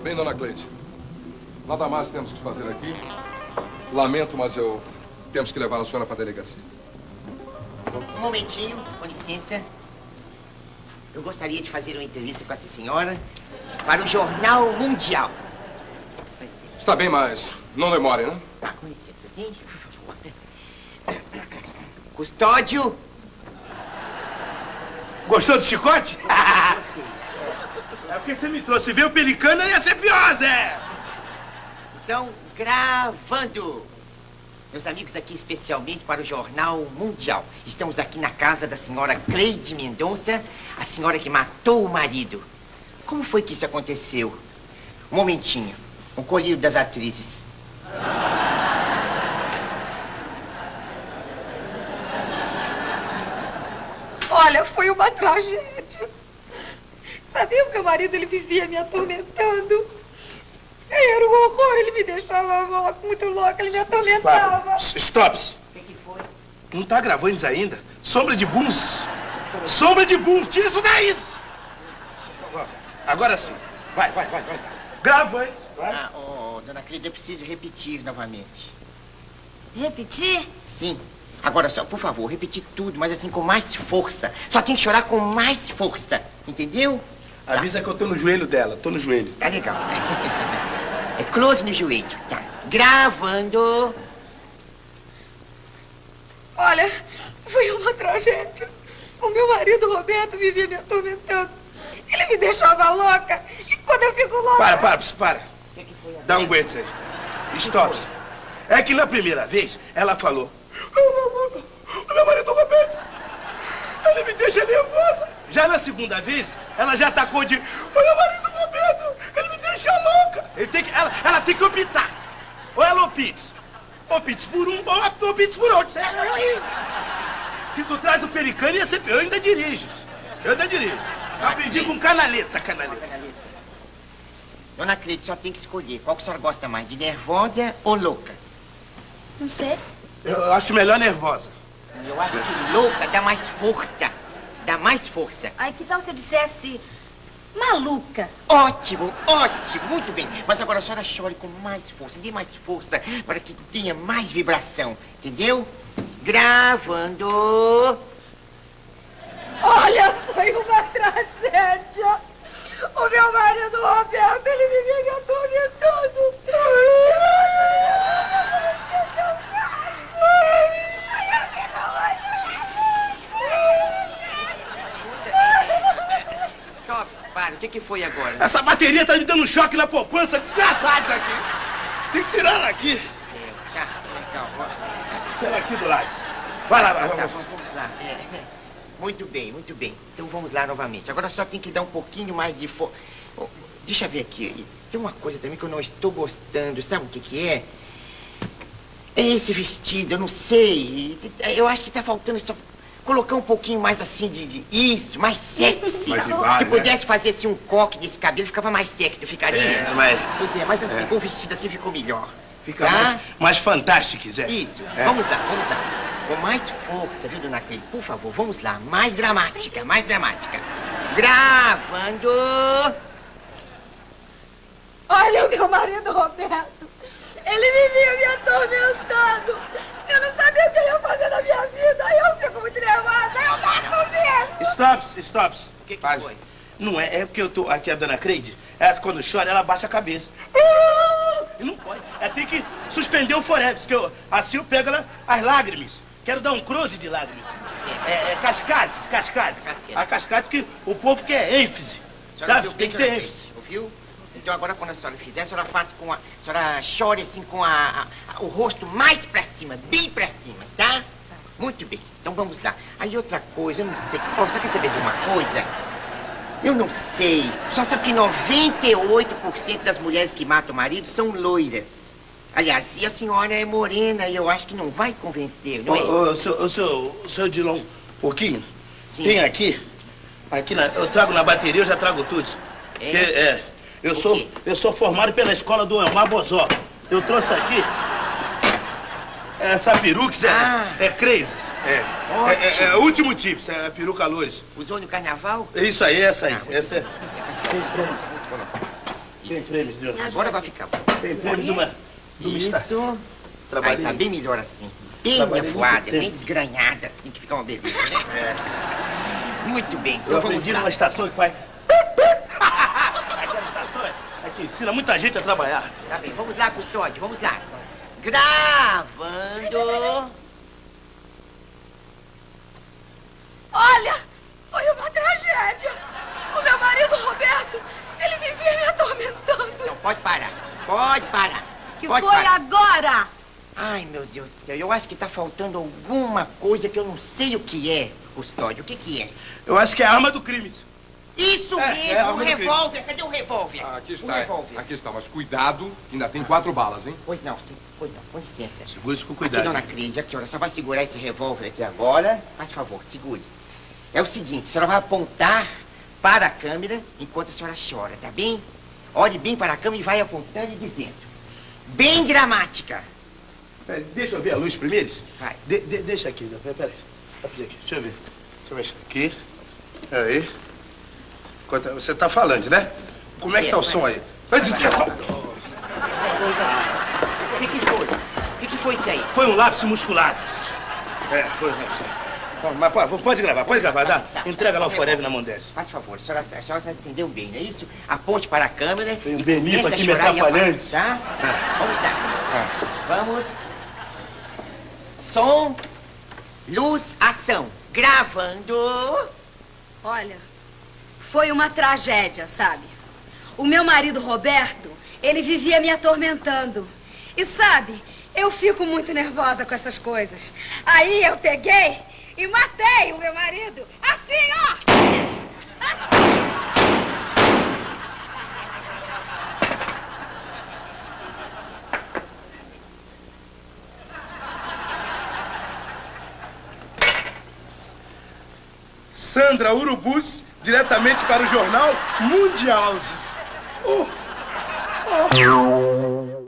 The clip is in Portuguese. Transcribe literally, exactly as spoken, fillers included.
Bem, dona Cleide, nada mais temos que fazer aqui. Lamento, mas eu... temos que levar a senhora para a delegacia. Um momentinho, com licença. Eu gostaria de fazer uma entrevista com essa senhora para o Jornal Mundial. Está bem, mas não demore, né? Tá, com licença, sim? Por favor. Custódio. Gostou do chicote? É porque você me trouxe. Se veio pelicana, ia ser pior, Zé. Então, gravando. Meus amigos, aqui especialmente para o Jornal Mundial. Estamos aqui na casa da senhora Cleide Mendonça, a senhora que matou o marido. Como foi que isso aconteceu? Um momentinho. Um colírio das atrizes. Olha, foi uma tragédia. Sabia, o meu marido, ele vivia me atormentando. Era um horror, ele me deixava muito louca, ele me atormentava. Para. Stops. O que, que foi? Não tá gravando isso ainda? Sombra de booms. Sombra de boom. Tira isso daí. Agora sim. Vai, vai, vai, vai. Grava antes. Vai. Ah, oh, dona Cleide, eu preciso repetir novamente. Repetir? Sim. Agora só, por favor, repetir tudo, mas assim com mais força. Só tem que chorar com mais força. Entendeu? Avisa que eu tô no joelho dela. Tô no joelho. Tá legal. É close no joelho. Tá. Gravando. Olha, foi uma tragédia. O meu marido, Roberto, vivia me atormentando. Ele me deixava louca. E quando eu fico louca... Para, para, para. Dá um aguento aí. Stop. É que na primeira vez, ela falou... O meu marido, Roberto, ele me deixa nervosa. Já na segunda vez, ela já atacou de... O meu marido, Roberto, ele me deixa louca. Ele tem que, ela, ela tem que optar. Ou ela opite. Opite por um, ou opite por outro. Se tu traz o pelicano, ia ser pior. Eu ainda dirijo. Eu ainda dirijo. Eu aprendi com canaleta, canaleta. Dona Cleide, só tem que escolher. Qual que a senhora gosta mais, de nervosa ou louca? Não sei. Eu acho melhor nervosa. Eu acho que louca dá mais força. Dá mais força. Ai, que tal se eu dissesse maluca? Ótimo, ótimo, muito bem. Mas agora a senhora chore com mais força, dê mais força, para que tenha mais vibração. Entendeu? Gravando. Olha, foi uma tragédia. O meu marido, Roberto, ele vivia me atormentando. Stop, para. O que, que foi agora? Essa bateria tá me dando um choque na poupança. Desgraçado isso aqui. Tem que tirar ela aqui. Tá, legal. Tira aqui do lado. Vai lá, vai, Tá, vai. vamos lá. É, muito bem, muito bem. Então vamos lá novamente. Agora só tem que dar um pouquinho mais de força. Oh, deixa eu ver aqui. Tem uma coisa também que eu não estou gostando. Sabe o que que é? É esse vestido, eu não sei. Eu acho que tá faltando só colocar um pouquinho mais assim de... de isso, mais sexy. Mais embaixo, Se né? pudesse fazer assim um coque desse cabelo, ficava mais sexy, não ficaria? É, mas... Pois é, mas assim, É. com o vestido assim ficou melhor. Fica Tá? mais, mais fantástico, Zé. Isso. É. Vamos lá, vamos lá. Com mais força, viu, dona Cleide? Por favor, vamos lá. Mais dramática, mais dramática. Gravando. Olha, o meu marido, Roberto, ele vivia me atormentando. Eu não sabia o que eu ia fazer na minha vida. Aí eu fico muito nervosa, aí eu mato mesmo. Stops, stops. O que, que Para. foi? Não é, é porque eu tô aqui, a dona Cleide, ela quando chora, ela baixa a cabeça. Ah! E não pode. Ela tem que suspender o forever, que eu, assim eu pego ela, as lágrimas. Quero dar um close de lágrimas. É, é cascades, cascades. Casquete. A cascade porque o povo quer ênfase. A senhora Sabe? ouviu Tem bem, que ter dona ênfase. Cleide? Ouviu? Então agora quando a senhora fizer, a senhora faz com a... A senhora chore assim com a, a- a- o rosto mais pra cima, bem pra cima, tá? Muito bem. Então vamos lá. Aí outra coisa, eu não sei. Ó, você quer saber de uma coisa? Eu não sei. Só sabe que noventa e oito por cento das mulheres que matam o marido são loiras. Aliás, se a senhora é morena, eu acho que não vai convencer, não é? Ô, ô, seu, ô, seu, seu Dilon, um pouquinho. Sim. Tem aqui, aqui na, eu trago na bateria, eu já trago tudo. É? Porque, é, eu O sou, quê? eu sou formado pela escola do Elmar Bozó. Eu trouxe aqui essa peruca, Zé, Ah. é crazy. É, Ótimo. é, é, é o último tipo, é a peruca loures. Usou no carnaval? É isso aí, essa aí. Ah, muito Essa é. Isso, Tem prêmios, Leonardo. Agora vai ficar bom. Tem prêmios de uma... de uma estátua. Isso. Trabalhei. Aí tá bem melhor assim. Bem Trabalhei afuada, muito tempo. bem desgranhada, assim, que fica uma beleza, né? É. Muito bem, então Eu vamos aprendi lá. numa estação que vai... Aquela estação é é que ensina muita gente a trabalhar. Tá bem, vamos lá, Custódio, vamos lá. Gravando. Olha, foi uma tragédia. O meu marido, Roberto, ele vivia me atormentando. Não, pode parar, pode parar. Que pode foi parar. agora? Ai, meu Deus do céu, eu acho que tá faltando alguma coisa que eu não sei o que é, Custódio. O que que é? Eu acho que é a arma do crime. Isso É, mesmo, é, o algum revólver. Cadê o revólver? Ah, aqui O está, revólver. aqui está, mas cuidado, ainda tem quatro balas, hein? Pois não, sim, pois não, com licença. Segure isso com Aqui, cuidado. dona Cris, aqui, a senhora só vai segurar esse revólver aqui agora. Faz favor, segure. É o seguinte, a senhora vai apontar para a câmera enquanto a senhora chora, tá bem? Olhe bem para a câmera e vai apontando e dizendo. Bem dramática. É, deixa eu ver a luz primeiro. Vai. De, de, deixa aqui, não, peraí. Peraí. Aqui. Deixa eu ver. Deixa eu ver aqui. Aí. Enquanto- Você tá falando, né? Como é que tá o som aí? O que que foi? O que que foi isso aí? Foi um lápis muscular. É, foi. Bom, mas pode, pode gravar, pode gravar, dá? Tá, tá. Entrega lá o forever na mão dessa. Faz favor, a senhora, a senhora entendeu bem, não é isso? Aponte para a câmera Tem um e Benito comece a aqui me chorar e a atrapalhando. falar, tá? Vamos lá. Vamos. Som, luz, ação. Gravando. Olha, foi uma tragédia, sabe? O meu marido, Roberto, ele vivia me atormentando. E sabe, eu fico muito nervosa com essas coisas. Aí eu peguei e matei o meu marido. Assim, ó! Assim. Sandra Urubus, diretamente para o Jornal Mundial. Oh. Oh.